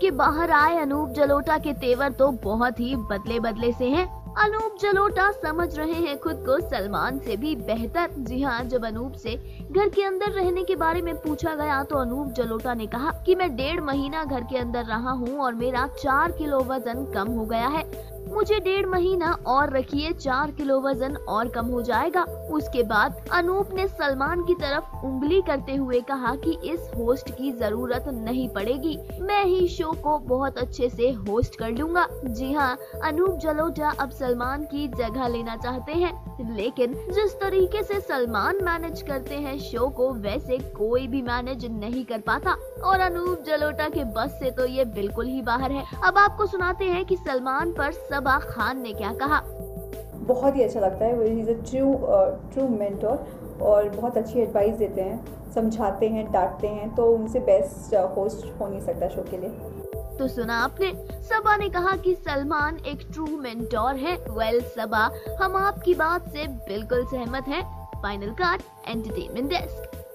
के बाहर आए अनूप जलोटा के तेवर तो बहुत ही बदले बदले से हैं। अनूप जलोटा समझ रहे हैं खुद को सलमान से भी बेहतर। जी हाँ, जब अनूप से घर के अंदर रहने के बारे में पूछा गया तो अनूप जलोटा ने कहा कि मैं 1.5 महीना घर के अंदर रहा हूँ और मेरा 4 किलो वजन कम हो गया है। मुझे 1.5 महीना और रखिए, 4 किलो वजन और कम हो जाएगा। उसके बाद अनूप ने सलमान की तरफ उंगली करते हुए कहा कि इस होस्ट की जरूरत नहीं पड़ेगी, मैं ही शो को बहुत अच्छे से होस्ट कर लूंगा। जी हाँ, अनूप जलोटा अब सलमान की जगह लेना चाहते हैं, लेकिन जिस तरीके से सलमान मैनेज करते हैं शो को, वैसे कोई भी मैनेज नहीं कर पाता और अनूप जलोटा के बस से तो ये बिल्कुल ही बाहर है। अब आपको सुनाते हैं कि सलमान पर सबा खान ने क्या कहा। बहुत ही अच्छा लगता है, he is a true mentor और बहुत अच्छी एडवाइस देते हैं, समझाते हैं, डांटते हैं, तो उनसे बेस्ट होस्ट हो नहीं सकता शो के लिए। तो सुना आपने, सबा ने कहा कि सलमान एक ट्रू मेंटोर है। वेल सबा, हम आपकी बात से बिल्कुल सहमत हैं। Final cut, entertainment desk.